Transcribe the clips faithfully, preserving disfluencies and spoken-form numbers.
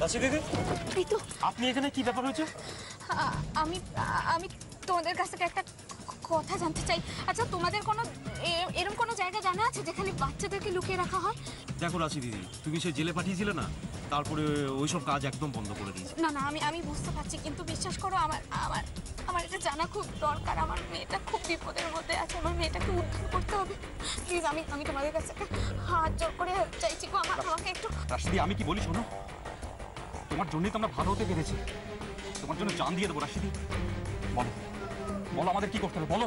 রাশি দিদি, এই তো আপনি এখানে কি ব্যাপার হয়েছে? আমি আমি তোমাদের কাছ থেকে একটা কথা জানতে চাই। আচ্ছা, তোমাদের কোনো এরকম কোনো জায়গা জানা আছে যেখানে বাচ্চাদেরকে লুকিয়ে রাখা হয়? দেখো রাশি দিদি, তুমি সে জেলে পাঠিয়েছিলে না, তারপরে ওইসব কাজ একদম বন্ধ করে দিয়েছে। না না, আমি আমি বুঝতে পারছি, কিন্তু বিশ্বাস করো আমার আমার আমার এটা জানা খুব দরকার। আমার মেয়েটা খুব বিপদের মধ্যে আছে, আমার মেয়েটাকে উদ্ধার করতে হবে। প্লিজ, আমি আমি তোমাদের কাছ থেকে হাত জোর করে চাইছি গো, আমার আমাকে একটু। রাশিদি, আমি কি বলি শোনো, তোমার জন্যই তো আমরা ভালো হতে পেরেছি, তোমার জন্য জান দিয়ে দেবো। রাশিদি বলো, বলো আমাদের কি করতে হবে, বলো।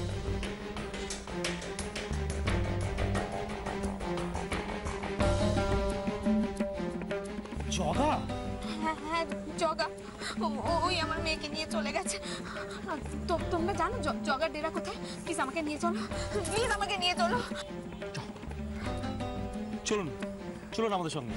জগা? হ্যাঁ হ্যাঁ, জগা ওই আমার মেয়েকে নিয়ে চলে গেছে। তো তোমরা জানো জগার ডেরা কোথায়? প্লিজ আমাকে নিয়ে চলো, প্লিজ আমাকে নিয়ে চলো। চলুন চলুন আমাদের সঙ্গে।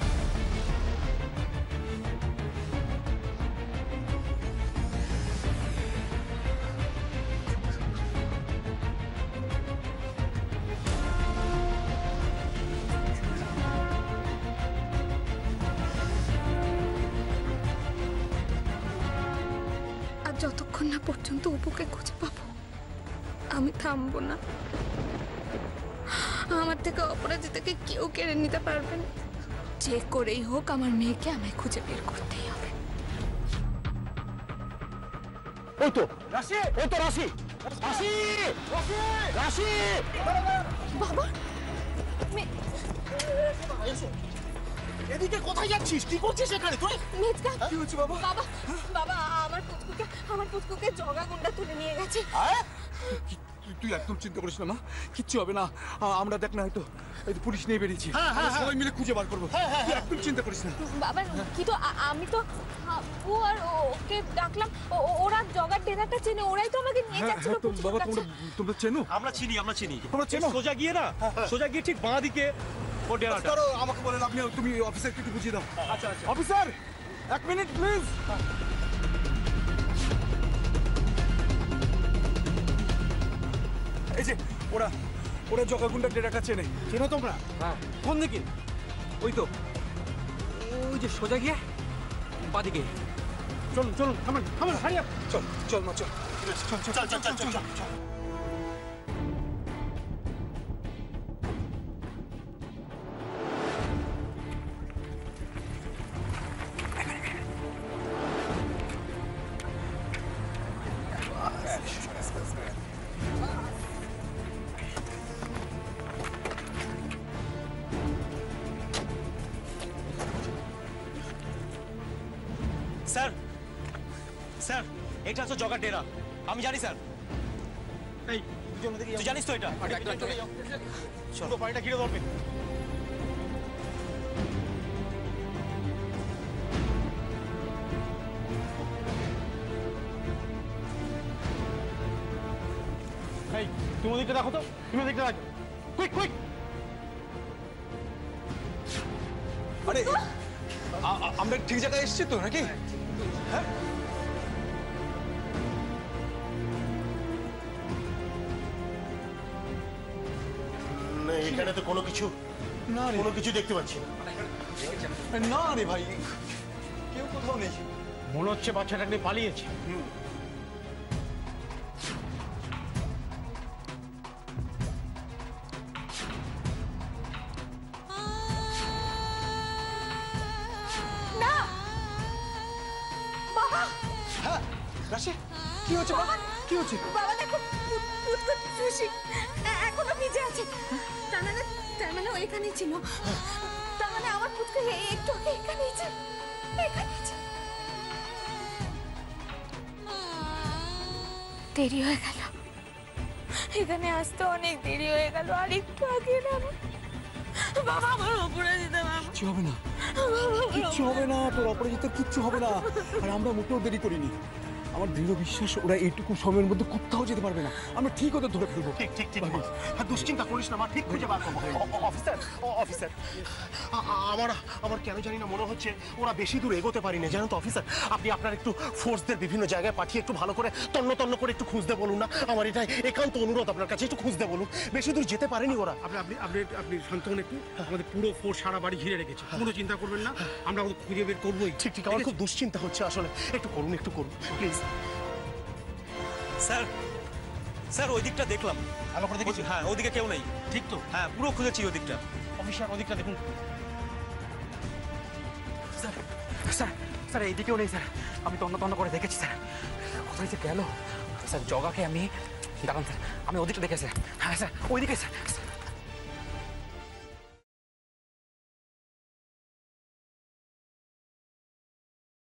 যতক্ষণ না পর্যন্ত অপুকে খুঁজে পাবো আমি থামবো না। আমার থেকে অপরাজিতাকে কেউ কেড়ে নিতে পারবে না। যে করেই হোক আমার মেয়েকে আমায় খুঁজে বের করতেই হবে। ওই তো রাশি, ওই তো রাশি, রাশি, রাশি। বাবা, এদিকে কোথায় যাচ্ছিস? কি করছিস এখানে তুই? মেজকা, কি হচ্ছে বাবা? বাবা বাবা আমার পুচকুকে আমার পুচকুকে জগা গুন্ডা তুলে নিয়ে গেছে। তুই একদম চিন্তা করিস না মা, কিচ্ছু হবে না। আমরা দেখ না হয়তো পুলিশ নিয়ে বেরিয়েছি, সবাই মিলে খুঁজে বার করবো। তুই একদম চিন্তা করিস না বাবা। কিন্তু আমি তো ও আর ওকে ডাকলাম, ওরা জগার ডেরাটা চেনে, ওরাই তো আমাকে নিয়ে যাচ্ছিল। বাবা তোমরা তোমরা চেনো? আমরা চিনি, আমরা চিনি। তোমরা চেনো? সোজা গিয়ে না, সোজা গিয়ে ঠিক বাঁ দিকে ও ডেরাটা। আমাকে বলেন, আপনি তুমি অফিসারকে একটু বুঝিয়ে দাও। আচ্ছা আচ্ছা অফিসার, এক মিনিট প্লিজ। এই যে ওরা ওরা জগাগুন্ডার ডেরাটা চেনে। চেনো তোমরা? হ্যাঁ। কোন দিকে? ওই তো ওই যে সোজা গিয়ে বাদিকে। চলুন চলুন, থামেন থামেন, হারি আপ। চল চল মা, চল চল চল চল চল চল চল। স্যার, স্যার এটা হচ্ছে জগার ডেরা। আমি জানি স্যার। এই দুজন দিকে তুই জানিস তো এটা? চলো বাড়িটা ঘিরে ধরবে। এই তুমি ওদিকটা দেখো তো, তুমি ওদিকটা দেখো, কুইক কুইক। আরে আমরা ঠিক জায়গায় এসেছি তো নাকি? হ্যাঁ এখানে তো কোনো কিছু না রে, কোনো কিছু দেখতে পাচ্ছি না। না রে ভাই, কেউ কোথাও নেই। মনে হচ্ছে বাচ্চাটা নিয়ে পালিয়েছে। না বাবা। হ্যাঁ রাশি, কি হচ্ছে বাবা? কি হচ্ছে? বাবা দেখো, পুচকুর সুশি এখনো ভিজে আছে। তার মানে তার মানে ও এখানেই ছিল। তার মানে আমার পুচকু একটু আগে এখানেই ছিল, এখানেই ছিল। দেরি হয়ে গেল, এখানে আসতে অনেক দেরি হয়ে গেল। আর একটু আগে না বাবা, আমার অপরাজিতা বাবা। কিচ্ছু হবে না, কিচ্ছু হবে না, তোর অপরাজিতার কিচ্ছু হবে না। আর আমরা মোটেও দেরি করিনি, আমার দৃঢ় বিশ্বাস ওরা এইটুকু সময়ের মধ্যে কোথাও যেতে পারবে না, আমরা ঠিক ওদের ধরে ফেলবো। ঠিক ঠিক ঠিক হ্যাঁ, দুশ্চিন্তা করিস না মা, ঠিক খুঁজে বার করবো। অ- অ- অফিসার ও- অফিসার আ- আ- আমার আমার কেন জানি না মনে হচ্ছে ওরা বেশি দূর এগোতে পারিনি, জানেন তো অফিসার। আপনি আপনার একটু ফোর্সদের বিভিন্ন জায়গায় পাঠিয়ে একটু ভালো করে তন্ন তন্ন করে একটু খুঁজতে বলুন না, আমার এটা একান্ত অনুরোধ আপনার কাছে, একটু খুঁজতে বলুন। বেশি দূর যেতে পারেনি ওরা। আপনি আপনি আপনি আপনি শান্ত হন একটু। আমাদের পুরো ফোর্স সারা বাড়ি ঘিরে রেখেছে, কোনো চিন্তা করবেন না, আমরা ওদের খুঁজে বের করবোই। ঠিক ঠিক আমার খুব দুশ্চিন্তা হচ্ছে আসলে, একটু করুন একটু করুন প্লিজ। স্যার স্যার ওই দিকটা দেখলাম, ভালো করে দেখেছি। ওই- হ্যাঁ ওদিকে কেউ নেই। ঠিক তো? হ্যাঁ পুরো খুঁজেছি ওই দিকটা। অফিসার ওদিকটা দেখুন। স্যার স্যার স্যার এইদিকেও নেই স্যার, আমি তন্ন তন্ন করে দেখেছি স্যার, কোথায় যে গেল স্যার। জগাকে আমি দাঁড়ান স্যার, আমি ওদিকটা দেখেছি। হ্যাঁ স্যার ওইদিকে স্যার।